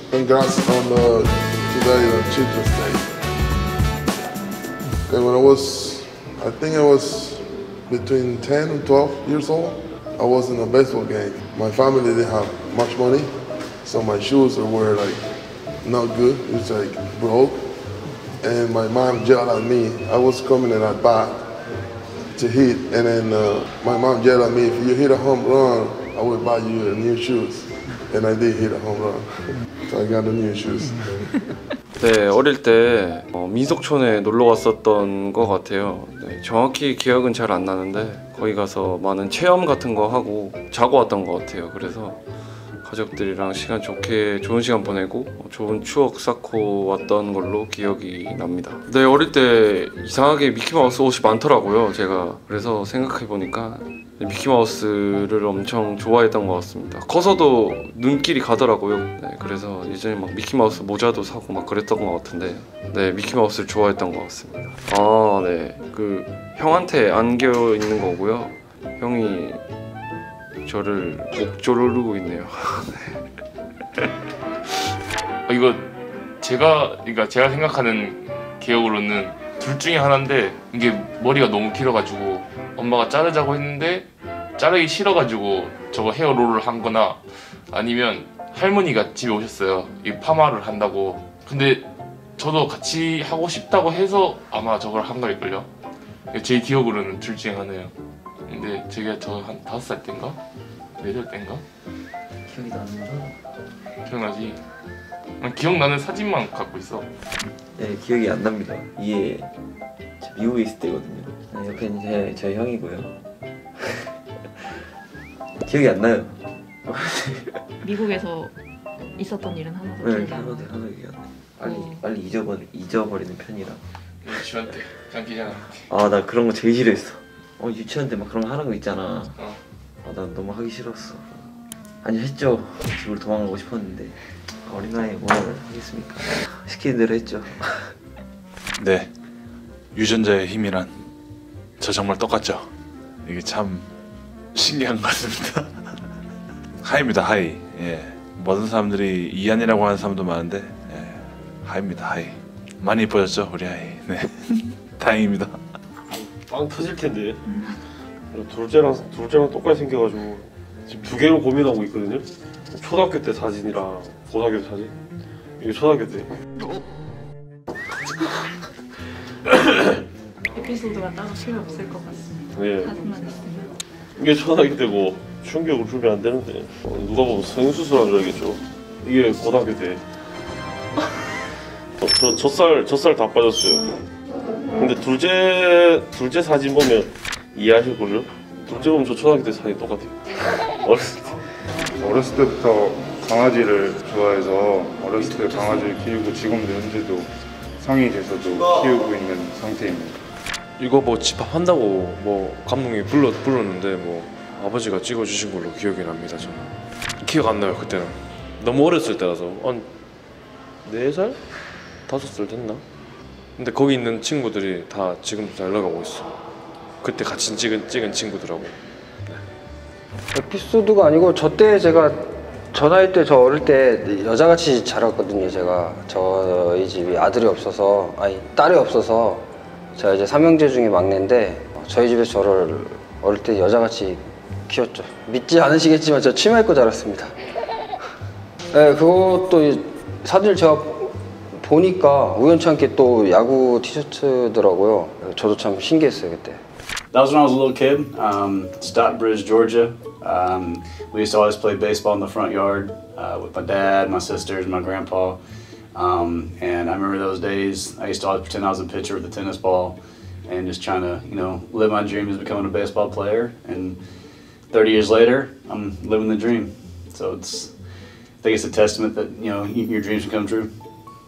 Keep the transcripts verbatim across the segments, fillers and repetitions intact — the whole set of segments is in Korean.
congrats on the today on Children's Day. And when I was, I think I was between ten and twelve years old, I was in a baseball game. My family didn't have much money, so my shoes were like not good. It was like broke, and my mom yelled at me. I was coming in at bat to hit, and then uh, my mom yelled at me, if you hit a home run, I will buy you new shoes. And I did hit a home run. So I got the new shoes. 네, 어릴 때 어, 민속촌에 놀러 갔었던 것 같아요. 네, 정확히 기억은 잘 안 나는데 거기 가서 많은 체험 같은 거 하고 자고 왔던 것 같아요. 그래서 가족들이랑 시간 좋게 좋은 시간 보내고 좋은 추억 쌓고 왔던 걸로 기억이 납니다. 네, 어릴 때 이상하게 미키마우스 옷이 많더라고요, 제가. 그래서 생각해보니까 미키마우스를 엄청 좋아했던 것 같습니다. 커서도 눈길이 가더라고요. 네, 그래서 예전에 막 미키마우스 모자도 사고 막 그랬던 것 같은데, 네, 미키마우스를 좋아했던 것 같습니다. 아, 네, 그 형한테 안겨 있는 거고요. 형이 저를 목조르고 있네요. 어, 이거 제가 그러니까 제가 생각하는 기억으로는 둘 중에 하나인데, 이게 머리가 너무 길어가지고 엄마가 자르자고 했는데 자르기 싫어가지고 저거 헤어롤을 한 거나, 아니면 할머니가 집에 오셨어요. 이 파마를 한다고. 근데 저도 같이 하고 싶다고 해서 아마 저걸 한 걸걸요. 제 기억으로는 둘 중에 하나예요. 근데 제가 저 한 다섯 살 때인가? 네 살 때인가? 기억이 나는데? 기억나지? 기억나는 사진만 갖고 있어. 네, 기억이 안 납니다. 이게 미국에 있을 때거든요. 네, 옆에는 제, 저희 형이고요. 기억이 안 나요. 미국에서 있었던 일은 하나도 네, 기억이 안 하나도 나요. 하나도 기억 안 나요. 빨리 어. 빨리 잊어버리 잊어버리는 편이라. 유치원 때 장기자랑. 아, 나 그런 거 제일 싫어했어. 어, 유치원 때 막 그런 거 하는 거 있잖아. 어. 아, 난 너무 하기 싫었어. 아니, 했죠. 집으로 도망가고 싶었는데 어린 나이에 뭘 하겠습니까? 시키는 대로 했죠. 네, 유전자의 힘이란 저 정말 똑같죠. 이게 참 신기한 것 같습니다. 하이입니다, 하이. 예, 모든 사람들이 이한이라고 하는 사람도 많은데, 예, 하이입니다, 하이. 많이 이뻐졌죠, 우리 하이. 네, 다행입니다. 빵 터질 텐데. 둘째랑 둘째랑 똑같이 생겨가지고 지금 두 개를 고민하고 있거든요. 초등학교 때 사진이랑 고등학교 때 사진. 이게 초등학교 때. 에피소드가 따로 필요 없을 것 같습니다. 네. 사진만 있으면. 이게 초등학교 때고 충격을 주면 안 되는데. 어, 누가 보면 성수술한 줄 알겠죠. 이게 고등학교 때. 어, 저 젖살 젖살 다 빠졌어요. 근데 둘째 둘째 사진 보면 이해하실 걸요? 둘째 보면 저 초등학교 때 사진 똑같아요. 어렸을 때. 어렸을 때부터 강아지를 좋아해서 어렸을 때 강아지를 키우고 지금도 현재도 성인이 돼서도 키우고 있는 상태입니다. 이거 뭐 집합한다고 뭐 감독님이 불러, 불렀는데 뭐 아버지가 찍어주신 걸로 기억이 납니다. 저는 기억 안 나요. 그때는 너무 어렸을 때라서 한 네 살? 다섯 살 됐나? 근데 거기 있는 친구들이 다 지금 잘 나가고 있어. 그때 같이 찍은, 찍은 친구들하고. 네. 에피소드가 아니고 저 때 제가 저 나이 때 저 어릴 때 여자같이 자랐거든요. 제가 저희 집이 아들이 없어서 아니 딸이 없어서 제가 이제 삼형제 중에 막내인데 저희 집에서 저를 어릴 때 여자같이 키웠죠. 믿지 않으시겠지만 저 치마 입고 자랐습니다. 네, 그것도 사진을 제가 보니까 우연찮게 또 야구 티셔츠더라고요. 저도 참 신기했어요 그때. That was when I was a little kid, um, Stockbridge, Georgia. Um, we used to always play baseball in the front yard uh, with my dad, my sisters, my grandpa. Um, and I remember those days. I used to always pretend I was a pitcher with a tennis ball and just trying to, you know, live my dream as becoming a baseball player. And thirty years later, I'm living the dream. So it's, I think it's a testament that, you know, your dreams can come true.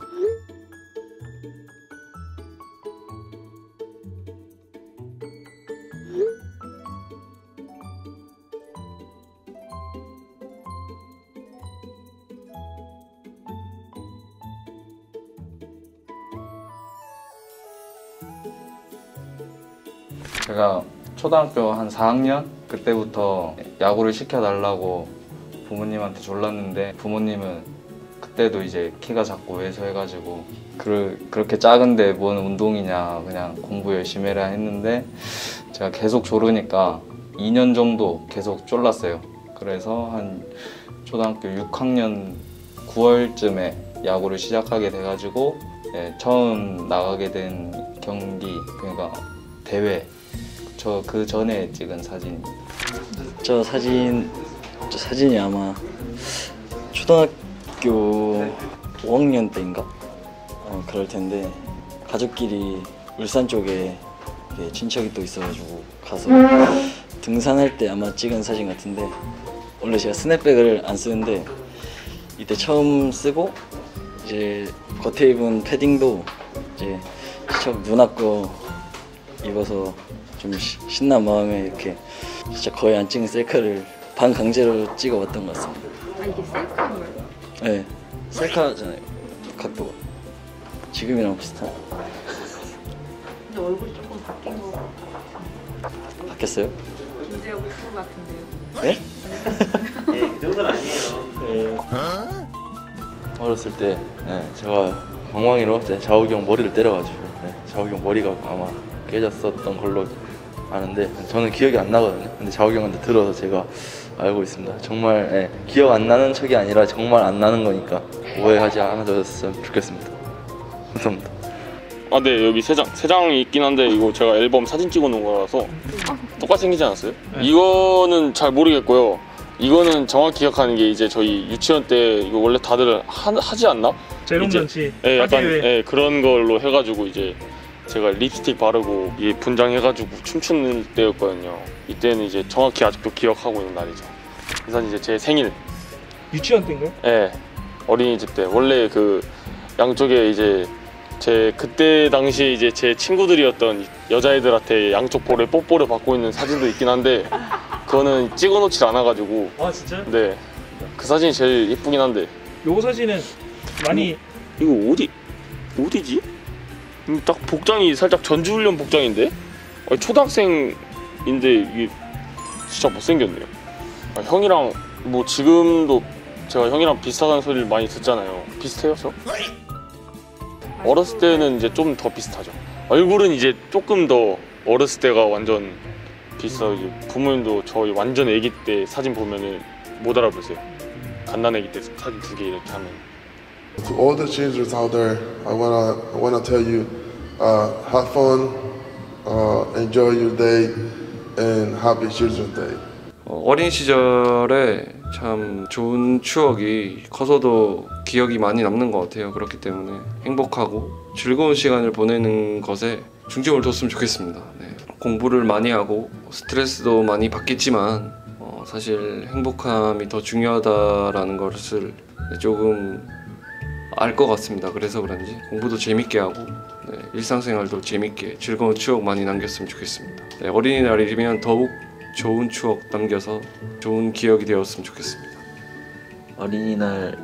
제가 초등학교 한 사 학년 그때부터 야구를 시켜달라고 부모님한테 졸랐는데 부모님은 그때도 이제 키가 작고 왜소해가지고 그, 그렇게 작은데 뭔 운동이냐 그냥 공부 열심히 해라 했는데 제가 계속 조르니까 이 년 정도 계속 졸랐어요. 그래서 한 초등학교 육 학년 구월쯤에 야구를 시작하게 돼가지고 예, 처음 나가게 된 경기 그러니까 대회 저 그 전에 찍은 사진입니다. 저 사진 저 사진이 아마 초등학교 오 학년 때인가 어, 그럴 텐데 가족끼리 울산 쪽에 친척이 또 있어가지고 가서 등산할 때 아마 찍은 사진 같은데 원래 제가 스냅백을 안 쓰는데 이때 처음 쓰고 이제 겉에 입은 패딩도 이제 친척 누나 거 입어서 좀 시, 신난 마음에 이렇게 진짜 거의 안 찍은 셀카를 반강제로 찍어봤던 것 같습니다. 아 이게 셀카인 거예요? 네, 셀카잖아요. 각도가 지금이랑 비슷한. 근데 얼굴이 조금 바뀐 거 바뀌었어요? 김재혁 프로 같은데요? 네? 네, 그 정도는 아니에요. 어렸을 때 네, 제가 방망이로 자욱이 형 머리를 때려가지고 네, 자욱이 형 머리가 아마 깨졌었던 걸로 아는데 저는 기억이 안 나거든요. 근데 자욱이 형한테 들어서 제가 알고 있습니다. 정말 네, 기억 안 나는 척이 아니라 정말 안 나는 거니까 오해하지 않아줬으면 좋겠습니다. 감사합니다. 아, 네, 여기 세 장, 세 장이 있긴 한데 이거 제가 앨범 사진 찍어 놓은 거라서 똑같이 생기지 않았어요? 네. 이거는 잘 모르겠고요. 이거는 정확히 기억하는 게 이제 저희 유치원 때 이거 원래 다들 하, 하지 않나? 재롱잔치, 예, 약간 예, 그런 걸로 해가지고 이제 제가 립스틱 바르고 이 분장해가지고 춤추는 때였거든요. 이때는 이제 정확히 아직도 기억하고 있는 날이죠. 그래서 이제 제 생일. 유치원 때인가요? 예, 어린이집 때 원래 그 양쪽에 이제 제 그때 당시 이제 제 친구들이었던 여자애들한테 양쪽 볼에 뽀뽀를 받고 있는 사진도 있긴 한데 그거는 찍어놓질 않아가지고. 아 진짜? 네, 그 사진이 제일 예쁘긴 한데. 요 사진은 많이 어? 이거 어디 어디지? 딱 복장이 살짝 전주훈련 복장인데? 아니, 초등학생인데 이게 진짜 못생겼네요. 아, 형이랑 뭐 지금도 제가 형이랑 비슷하다는 소리를 많이 듣잖아요. 비슷해요 저? 어렸을 때는 이제 좀 더 비슷하죠. 얼굴은 이제 조금 더 어렸을 때가 완전 비슷하고 이제 부모님도 저희 완전 아기 때 사진 보면은 못 알아보세요. 갓난 아기 때 사진 두 개 이렇게 하면. To all the children out there, I wanna I wanna tell you, uh, have fun, uh, enjoy your day, and happy Children's Day. 어, 어린 시절에 참 좋은 추억이 커서도 기억이 많이 남는 것 같아요. 그렇기 때문에 행복하고 즐거운 시간을 보내는 것에 중점을 뒀으면 좋겠습니다. 네. 공부를 많이 하고 스트레스도 많이 받겠지만 어, 사실 행복함이 더 중요하다라는 것을 조금 알 것 같습니다. 그래서 그런지 공부도 재밌게 하고 네, 일상생활도 재밌게 즐거운 추억 많이 남겼으면 좋겠습니다. 네, 어린이날이면 더욱 좋은 추억 남겨서 좋은 기억이 되었으면 좋겠습니다. 어린이날은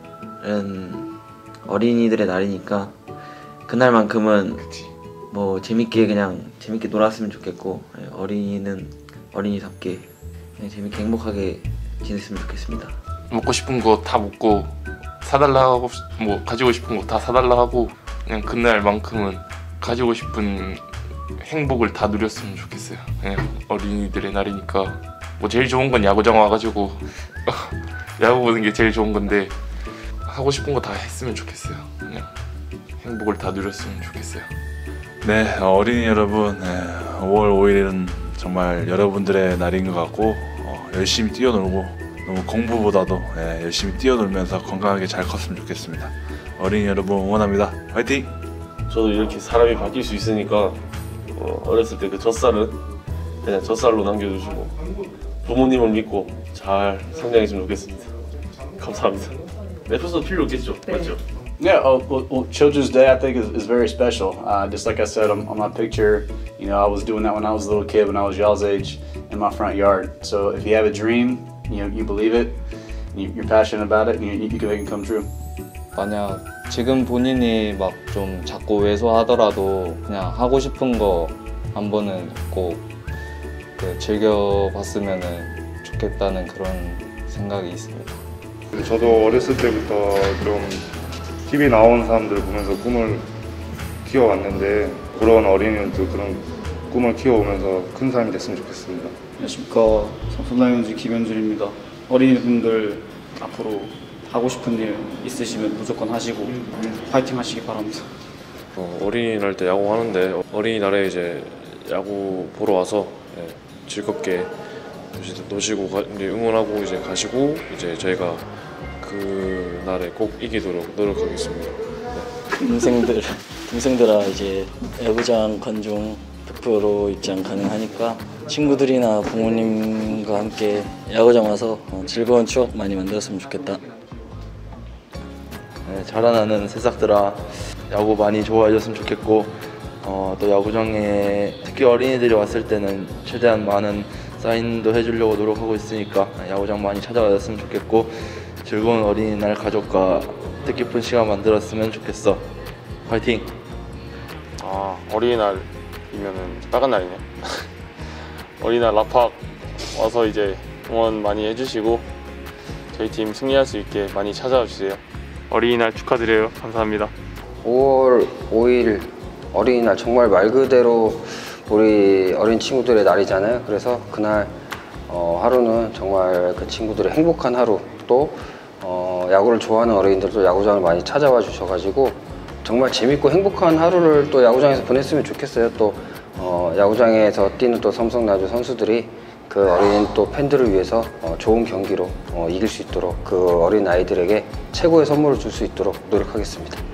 어린이들의 날이니까 그날만큼은 뭐 재밌게 그냥 재밌게 놀았으면 좋겠고 어린이는 어린이답게 그냥 재밌게 행복하게 지냈으면 좋겠습니다. 먹고 싶은 거 다 먹고 사달라 하고 뭐 가지고 싶은 거 다 사달라 하고 그냥 그날만큼은 가지고 싶은 행복을 다 누렸으면 좋겠어요. 그냥 어린이들의 날이니까 뭐 제일 좋은 건 야구장 와가지고 야구 보는 게 제일 좋은 건데 하고 싶은 거 다 했으면 좋겠어요. 그냥 행복을 다 누렸으면 좋겠어요. 네, 어린이 여러분, 네, 오월 오일은 정말 여러분들의 날인 것 같고 어, 열심히 뛰어놀고 너무 공부보다도 네, 열심히 뛰어놀면서 건강하게 잘 컸으면 좋겠습니다. 어린이 여러분 응원합니다. 화이팅! 저도 이렇게 사람이 바뀔 수 있으니까 어, 어렸을 때 그 젖살은 그냥 젖살로 남겨두시고 부모님을 믿고 잘 성장했으면 좋겠습니다. 감사합니다. 에피소드 필요 없겠죠? 네. 맞죠? Yeah, oh, well, well, Children's Day I think is, is very special. Uh, just like I said on, on my picture, you know, I was doing that when I was a little kid, when I was y'all's age, in my front yard. So if you have a dream, you know, you believe it, you, you're passionate about it, and you, you can make it come true. 만약 지금 본인이 막 좀 자꾸 왜소하더라도 그냥 하고 싶은 거 한 번은 꼭 그 즐겨봤으면 좋겠다는 그런 생각이 있습니다. 저도 어렸을 때부터 좀 티비 나오는 사람들을 보면서 꿈을 키워왔는데 그런 어린이들도 그런 꿈을 키워오면서 큰 사람이 됐으면 좋겠습니다. 안녕하십니까. 삼성라이온즈 김현준입니다. 어린이분들 앞으로 하고 싶은 일 있으시면 무조건 하시고 파이팅 하시기 바랍니다. 어, 어린이날 때 야구하는데 어린이날에 이제 야구 보러 와서 예, 즐겁게 노시고 가, 응원하고 이제 가시고 이제 저희가 그 날에 꼭 이기도록 노력하겠습니다. 네. 동생들 동생들아 이제 야구장 관중 백 퍼센트 입장 가능하니까 친구들이나 부모님과 함께 야구장 와서 즐거운 추억 많이 만들었으면 좋겠다. 네, 자라나는 새싹들아 야구 많이 좋아해줬으면 좋겠고 어, 또 야구장에 특히 어린이들이 왔을 때는 최대한 많은 사인도 해주려고 노력하고 있으니까 야구장 많이 찾아와줬으면 좋겠고 즐거운 어린이날 가족과 뜻깊은 시간 만들었으면 좋겠어. 파이팅! 아 어린이날이면은 빨간 날이네. 어린이날 라팍 와서 이제 응원 많이 해주시고 저희 팀 승리할 수 있게 많이 찾아와 주세요. 어린이날 축하드려요. 감사합니다. 오월 오일 어린이날 정말 말 그대로 우리 어린 친구들의 날이잖아요. 그래서 그날 어, 하루는 정말 그 친구들의 행복한 하루, 또 어, 야구를 좋아하는 어린이들도 야구장을 많이 찾아와 주셔가지고 정말 재밌고 행복한 하루를 또 야구장에서 보냈으면 좋겠어요. 또 어, 야구장에서 뛰는 또 삼성라이온즈 선수들이 그 어린 또 팬들을 위해서 어, 좋은 경기로 어, 이길 수 있도록 그 어린 아이들에게 최고의 선물을 줄 수 있도록 노력하겠습니다.